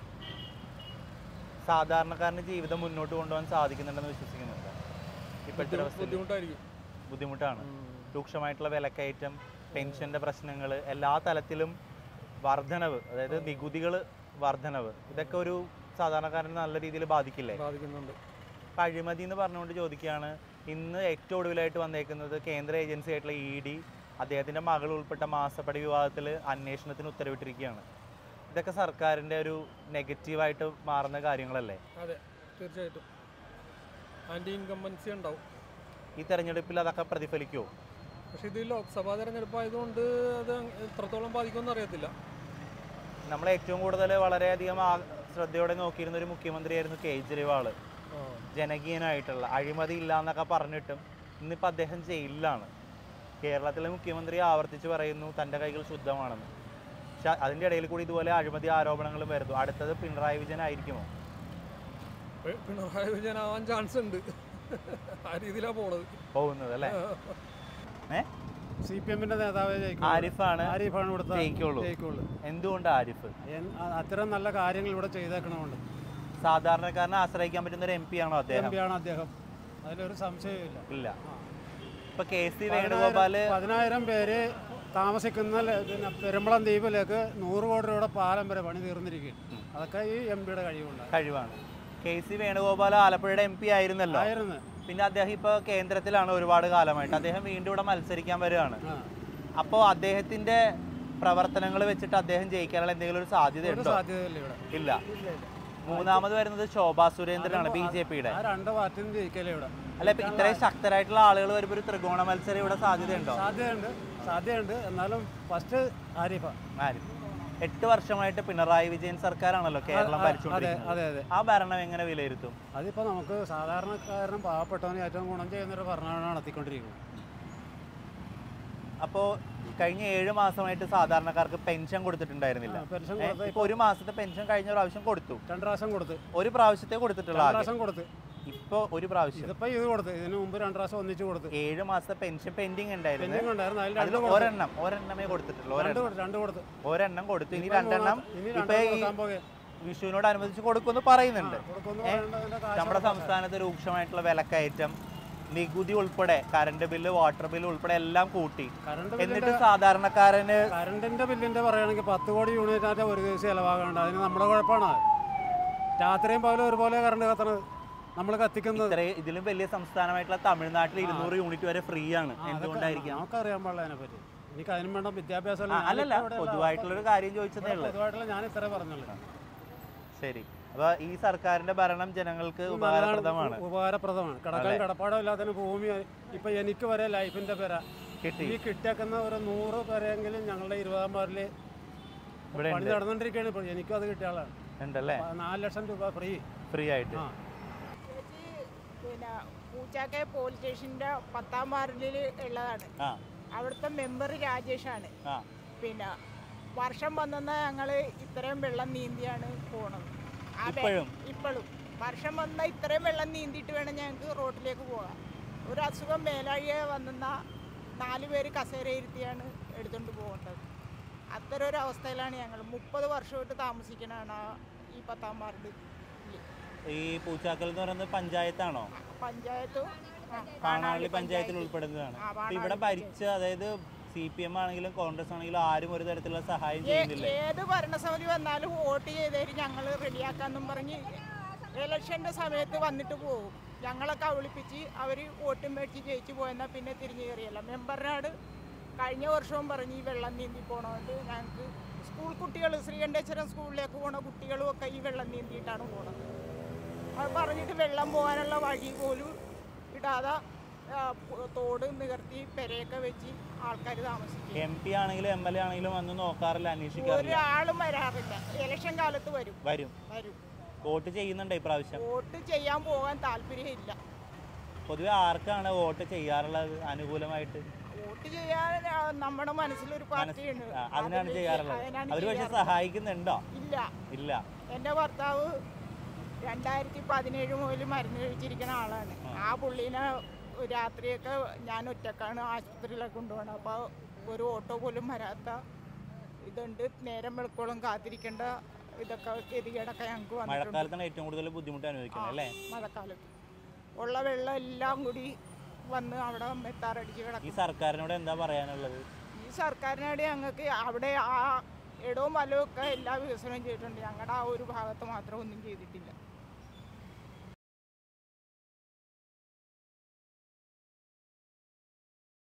[SPEAKER 2] സാധാരണക്കാരന് ജീവിതം മുന്നോട്ട് കൊണ്ടുപോകാൻ സാധിക്കുന്നുണ്ടെന്ന് വിശ്വസിക്കുന്നുണ്ട്? ഇപ്പോഴത്തെ
[SPEAKER 10] ബുദ്ധിമുട്ടായിരിക്കും.
[SPEAKER 2] ബുദ്ധിമുട്ടാണ്. രൂക്ഷമായിട്ടുള്ള വിലക്കയറ്റം, പെൻഷൻ്റെ പ്രശ്നങ്ങൾ, എല്ലാ തലത്തിലും വർധനവ്, അതായത് നികുതികൾ വർധനവ്, ഇതൊക്കെ ഒരു സാധാരണക്കാരനെ നല്ല രീതിയിൽ ബാധിക്കില്ലേ?
[SPEAKER 10] ബാധിക്കുന്നുണ്ട്.
[SPEAKER 2] അപ്പം അഴിമതി എന്ന് പറഞ്ഞുകൊണ്ട് ചോദിക്കുകയാണ്. ഇന്ന് ഏറ്റവും ഒടുവിലായിട്ട് വന്നേക്കുന്നത് കേന്ദ്ര ഏജൻസി ആയിട്ടുള്ള ഇ ഡി അദ്ദേഹത്തിൻ്റെ മകൾ ഉൾപ്പെട്ട മാസപ്പടി വിവാദത്തിൽ അന്വേഷണത്തിന് ഉത്തരവിട്ടിരിക്കുകയാണ്. ഇതൊക്കെ സർക്കാരിൻ്റെ ഒരു നെഗറ്റീവായിട്ട് മാറുന്ന കാര്യങ്ങളല്ലേ?
[SPEAKER 10] അതെ, തീർച്ചയായിട്ടും ആൻറ്റി ഇൻകംബൻസി ഉണ്ടാവും
[SPEAKER 2] ഈ തെരഞ്ഞെടുപ്പിൽ. അതൊക്കെ പ്രതിഫലിക്കുമോ?
[SPEAKER 10] പക്ഷേ ഇത് ലോക്സഭാ തെരഞ്ഞെടുപ്പായതുകൊണ്ട് അത് എത്രത്തോളം ബാധിക്കുമെന്ന് അറിയത്തില്ല.
[SPEAKER 2] നമ്മൾ ഏറ്റവും കൂടുതൽ വളരെയധികം ശ്രദ്ധയോടെ നോക്കിയിരുന്ന ഒരു മുഖ്യമന്ത്രിയായിരുന്നു കേജ്രിവാൾ. ജനകീയനായിട്ടുള്ള, അഴിമതി ഇല്ല എന്നൊക്കെ പറഞ്ഞിട്ടും ഇന്നിപ്പോൾ അദ്ദേഹം ജയിലിലാണ്. കേരളത്തിലെ മുഖ്യമന്ത്രി ആവർത്തിച്ച് പറയുന്നു തൻ്റെ കൈകൾ ശുദ്ധമാണെന്ന്. പക്ഷെ അതിൻ്റെ ഇടയിൽ കൂടി ഇതുപോലെ അഴിമതി ആരോപണങ്ങളും വരുന്നു. അടുത്തത് പിണറായി വിജയൻ ആയിരിക്കുമോ?
[SPEAKER 10] പിണറായി വിജയൻ ആവാൻ ചാൻസ് ഉണ്ട്. ആ രീതിയിലാണ് പോണത്
[SPEAKER 2] പോകുന്നത് അല്ലേ? ഏ
[SPEAKER 6] സി പി എമ്മിന്റെ നേതാവ്
[SPEAKER 2] ആരിഫാണ്
[SPEAKER 6] ആരിഫാണ് ഇവിടുത്തെ
[SPEAKER 2] ജയിക്കുള്ളൂ.
[SPEAKER 6] ജയിക്കുള്ളൂ.
[SPEAKER 2] എന്തുകൊണ്ട് ആരിഫ്?
[SPEAKER 6] അത്തരം നല്ല കാര്യങ്ങൾ ഇവിടെ ചെയ്തേക്കണമുണ്ട്.
[SPEAKER 2] സാധാരണക്കാരനെ ആശ്രയിക്കാൻ പറ്റുന്ന ഒരു എം പി ആണോ അദ്ദേഹം?
[SPEAKER 6] എം പി ആണ് അദ്ദേഹം, അതിലൊരു സംശയമില്ല.
[SPEAKER 2] ഇല്ല. ഇപ്പൊ കെ സി വേണുഗോപാല്
[SPEAKER 6] പതിനായിരം പേര് താമസിക്കുന്ന പിന്നെ പെരുമ്പളം ദ്വീപിലേക്ക് നൂറ് കോടി രൂപയുടെ പാലം വരെ പണി തീർന്നിരിക്കുകയാണ്. അതൊക്കെ ഈ എം പിയുടെ കഴിവുണ്ട്
[SPEAKER 2] കഴിവാണ്. കെ സി വേണുഗോപാൽ ആലപ്പുഴയുടെ എം പി ആയിരുന്നല്ലോ.
[SPEAKER 6] ആയിരുന്നു.
[SPEAKER 2] പിന്നെ അദ്ദേഹം ഇപ്പോൾ കേന്ദ്രത്തിലാണ് ഒരുപാട് കാലമായിട്ട്. അദ്ദേഹം വീണ്ടും ഇവിടെ മത്സരിക്കാൻ വരികയാണ്. അപ്പോൾ അദ്ദേഹത്തിന്റെ പ്രവർത്തനങ്ങൾ വെച്ചിട്ട് അദ്ദേഹം ജയിക്കാനുള്ള എന്തെങ്കിലും ഒരു സാധ്യത ഉണ്ടോ? ഇല്ല. മൂന്നാമത് വരുന്നത് ശോഭാ സുരേന്ദ്രനാണ്, ബി ജെ പിയുടെ. അല്ല, ഇപ്പൊ ഇത്രയും ശക്തരായിട്ടുള്ള ആളുകൾ വരുമ്പോൾ ഒരു ത്രികോണ മത്സരം ഇവിടെ സാധ്യതയുണ്ടോ?
[SPEAKER 6] സാധ്യതയുണ്ട് സാധ്യതയുണ്ട് എന്നാലും ഫസ്റ്റ് ആരിഫ.
[SPEAKER 2] ആരിഫ്. എട്ട് വർഷമായിട്ട് പിണറായി വിജയൻ സർക്കാരാണല്ലോ കേരളം ഭരിച്ചുകൊണ്ടിരിക്കുന്നത്. ആ ഭരണം എങ്ങനെ വിലയിരുത്തും?
[SPEAKER 6] അതിപ്പോൾ നമുക്ക് സാധാരണക്കാരനും പാവപ്പെട്ടവനും ഏറ്റവും ഗുണം ചെയ്യുന്നൊരു ഭരണമാണ് നടത്തിക്കൊണ്ടിരിക്കുന്നത്.
[SPEAKER 2] അപ്പോൾ കഴിഞ്ഞ ഏഴ് മാസമായിട്ട് സാധാരണക്കാർക്ക് പെൻഷൻ കൊടുത്തിട്ടുണ്ടായിരുന്നില്ല. ഇപ്പോൾ ഒരു മാസത്തെ പെൻഷൻ കഴിഞ്ഞ പ്രാവശ്യം കൊടുത്തു.
[SPEAKER 6] രണ്ട് പ്രാവശ്യം കൊടുത്ത്
[SPEAKER 2] ഒരു പ്രാവശ്യത്തെ കൊടുത്തിട്ടുള്ള
[SPEAKER 6] പ്രാവശ്യം കൊടുത്ത്
[SPEAKER 2] ഇപ്പോൾ ഒരു പ്രാവശ്യം
[SPEAKER 6] ഇതിപ്പോൾ ഇത് കൊടുത്ത് ഇതിന് മുമ്പ് രണ്ട് പ്രാവശ്യം ഒന്നിച്ച് കൊടുത്ത്
[SPEAKER 2] ഏഴ് മാസത്തെ പെൻഷൻ പെൻഡിങ് ഉണ്ടായിരുന്നു.
[SPEAKER 6] ഉണ്ടായിരുന്നു
[SPEAKER 2] ഒരെണ്ണം ഒരെണ്ണമേ കൊടുത്തിട്ടുള്ളൂ.
[SPEAKER 6] രണ്ട് കൊടുത്ത്
[SPEAKER 2] ഒരെണ്ണം കൊടുത്തു. ഇനി രണ്ടെണ്ണം ഇപ്പൊ ഈ വിഷുവിനോടനുബന്ധിച്ച് കൊടുക്കുമെന്ന് പറയുന്നുണ്ട്. നമ്മുടെ സംസ്ഥാനത്ത് രൂക്ഷമായിട്ടുള്ള വിലക്കയറ്റം, നികുതി ഉൾപ്പെടെ, കറണ്ട് ബില്ല്, വാട്ടർ ബില്ല് ഉൾപ്പെടെ എല്ലാം കൂട്ടി. എന്നിട്ട് സാധാരണക്കാരന്
[SPEAKER 6] കറണ്ടിന്റെ ബില്ലിന്റെ പറയുകയാണെങ്കിൽ പത്ത് കോടി യൂണിറ്റ് ഒരു ദിവസം ചിലവാകാണ്ട്. അതിന് നമ്മുടെ കുഴപ്പമാണ്. രാത്രിയും പകലും ഒരുപോലെ കറണ്ട് കത്തണത് നമ്മൾ കത്തിക്കുന്നത്.
[SPEAKER 2] ഇതിലും വലിയ സംസ്ഥാനമായിട്ടുള്ള തമിഴ്നാട്ടിൽ ഇരുന്നൂറ് യൂണിറ്റ് വരെ ഫ്രീ ആണ്. എന്തുകൊണ്ടായിരിക്കും?
[SPEAKER 6] നമുക്കറിയാൻ പാടില്ല അതിനെ പറ്റി. എനിക്ക് അതിനും വേണ്ട വിദ്യാഭ്യാസം.
[SPEAKER 2] അല്ലല്ല, പൊതുവായിട്ടുള്ളൊരു കാര്യം ചോദിച്ചതേ ഉള്ളൂ.
[SPEAKER 6] പൊതുവായിട്ടുള്ള ഞാൻ ഇത്ര പറഞ്ഞുള്ളൂ.
[SPEAKER 2] ശരി. അപ്പൊ ഈ സർക്കാരിന്റെ ഭരണം ജനങ്ങൾക്ക് ഉപകാരപ്രദമാണ്.
[SPEAKER 6] ഉപകാരപ്രദമാണ്. കടക്കാൻ കടപ്പാടം ഇല്ലാത്തതിന് ഭൂമി ഇപ്പൊ എനിക്ക് വരെ ലൈഫിന്റെ പേര
[SPEAKER 2] കിട്ടി.
[SPEAKER 6] ഈ കിട്ടിയേക്കുന്ന ഒരു നൂറ് പേരെങ്കിലും ഞങ്ങളുടെ ഇരുപതാം വാർഡില് പണി നടന്നുകൊണ്ടിരിക്കുകയാണ്. ഇപ്പോൾ എനിക്കും അത് കിട്ടിയ ആളാണ്.
[SPEAKER 2] ഉണ്ടല്ലേ?
[SPEAKER 6] നാല് ലക്ഷം രൂപ ഫ്രീ
[SPEAKER 2] ഫ്രീ ആയിട്ട്.
[SPEAKER 11] പിന്നെ പൂച്ചാക്കെ പോലീസ് സ്റ്റേഷൻ്റെ പത്താം വാർഡിൽ ഉള്ളതാണ്.
[SPEAKER 2] ആ
[SPEAKER 11] അവിടുത്തെ മെമ്പർ രാജേഷാണ്.
[SPEAKER 2] ആ
[SPEAKER 11] പിന്നെ വർഷം വന്നെന്ന ഞങ്ങൾ ഇത്രയും വെള്ളം നീന്തിയാണ് പോണത്. ആ വെ-
[SPEAKER 2] ഇപ്പോഴും?
[SPEAKER 11] ഇപ്പോഴും വർഷം വന്ന ഇത്രയും വെള്ളം നീന്തിയിട്ട് വേണം ഞങ്ങൾക്ക് റോഡിലേക്ക് പോകാൻ. ഒരു അസുഖം മേലാഴിയെ വന്നെന്ന നാല് പേര് കസേര ഇരുത്തിയാണ് എടുത്തുകൊണ്ട് പോകേണ്ടത്. അത്തരം ഒരു അവസ്ഥയിലാണ് ഞങ്ങൾ മുപ്പത് വർഷമായിട്ട് താമസിക്കണതാണ് ആ ഈ പത്താം വാർഡിൽ.
[SPEAKER 2] ഈ പൂച്ചാക്കൽ എന്ന് പറയുന്നത് പഞ്ചായത്താണോ?
[SPEAKER 11] പഞ്ചായത്തും ആ,
[SPEAKER 2] പാണാവള്ളി പഞ്ചായത്തിൽ ഉൾപ്പെടുന്നതാണ്.
[SPEAKER 11] ആ,
[SPEAKER 2] അപ്പൊ ഇവിടെ ഭരിച്ച അതായത് സി പി എം ആണെങ്കിലും കോൺഗ്രസ് ആണെങ്കിലും ആരും ഒരു തരത്തിലുള്ള സഹായം ചെയ്യുന്നില്ല.
[SPEAKER 11] ഏത് ഭരണസമിതി വന്നാലും വോട്ട് ചെയ്തേര് ഞങ്ങൾ റെഡിയാക്കാന്നും പറഞ്ഞ് ഇലക്ഷൻ്റെ സമയത്ത് വന്നിട്ട് പോകും. ഞങ്ങളൊക്കെ വിളിപ്പിച്ച് അവർ വോട്ടും മേടിച്ച് ജയിച്ചു പോയെന്നാൽ പിന്നെ തിരിഞ്ഞു കയറിയല്ല. മെമ്പറിനോട് കഴിഞ്ഞ വർഷവും പറഞ്ഞ് ഈ വെള്ളം നീന്തി പോകണമുണ്ട്. ഞങ്ങൾക്ക് സ്കൂൾ കുട്ടികൾ ശ്രീകണ്ഠേശ്വരം സ്കൂളിലേക്ക് പോണ കുട്ടികളും ഒക്കെ ഈ വെള്ളം നീന്തിയിട്ടാണ് പോണത്. അത് പറഞ്ഞിട്ട് വെള്ളം പോകാനുള്ള വഴി പോലും ഇടാതെ ആ, തോട് നികർത്തി പെരയൊക്കെ വെച്ച് ആൾക്കാർ താമസിക്കും.
[SPEAKER 2] എം പി ആണെങ്കിലും എം എൽ എ ആണെങ്കിലും വന്ന് നോക്കാറില്ല, അന്വേഷിക്കാറില്ല.
[SPEAKER 11] ഒരാളും വരാറില്ല. ഇലക്ഷൻ കാലത്ത് വരും
[SPEAKER 2] വരും
[SPEAKER 11] വരും
[SPEAKER 2] വോട്ട് ചെയ്യുന്നുണ്ട് ഇപ്രാവശ്യം?
[SPEAKER 11] വോട്ട് ചെയ്യാൻ പോകാൻ താല്പര്യമില്ല.
[SPEAKER 2] പൊതുവെ ആർക്കാണ് വോട്ട് ചെയ്യാറുള്ളത് അനുകൂലമായിട്ട്?
[SPEAKER 11] വോട്ട് ചെയ്യാൻ ആ, നമ്മുടെ മനസ്സിലൊരു പാർട്ടിയുണ്ട്.
[SPEAKER 2] ആ, അതിനാണ് ചെയ്യാറുള്ളത്.
[SPEAKER 11] അതിനാണ്
[SPEAKER 2] അവർ പക്ഷെ
[SPEAKER 11] ചെയ്യാറുള്ളത്.
[SPEAKER 2] സഹായിക്കുന്നുണ്ടോ?
[SPEAKER 11] ഇല്ല.
[SPEAKER 2] ഇല്ല.
[SPEAKER 11] എൻ്റെ ഭർത്താവ് രണ്ടായിരത്തി പതിനേഴ് മുതൽ മരുന്ന് കഴിച്ചിരിക്കുന്ന ആളാണ്. ആ പുള്ളീനെ രാത്രിയൊക്കെ ഞാൻ ഒറ്റക്കാണ് ആശുപത്രിയിലൊക്കെ കൊണ്ടുപോകണം. അപ്പോൾ ഒരു ഓട്ടോ പോലും വരാത്ത ഇതുണ്ട്. നേരം വെളുക്കോളം കാത്തിരിക്കേണ്ട ഇതൊക്കെ ഗതികേടൊക്കെ ഞങ്ങൾക്ക് വന്നിട്ടുണ്ട്.
[SPEAKER 2] മഴക്കാലത്താണ് ഏറ്റവും കൂടുതൽ ബുദ്ധിമുട്ട് അനുഭവിക്കുന്നത് അല്ലേ?
[SPEAKER 11] മഴക്കാലത്ത് ഉള്ള വെള്ളം എല്ലാം കൂടി വന്ന് അവിടെ മെത്താറടിച്ച്
[SPEAKER 2] ഈ
[SPEAKER 11] കിടക്കും.
[SPEAKER 2] സർക്കാരിനോട് എന്താ പറയാനുള്ളത്?
[SPEAKER 11] ഈ സർക്കാരിനോട് ഞങ്ങൾക്ക് അവിടെ ആ ഇടവും വലവും ഒക്കെ എല്ലാ വികസനവും ചെയ്തിട്ടുണ്ട്. ഞങ്ങളുടെ ആ ഒരു ഭാഗത്ത് മാത്രം ഒന്നും ചെയ്തിട്ടില്ല.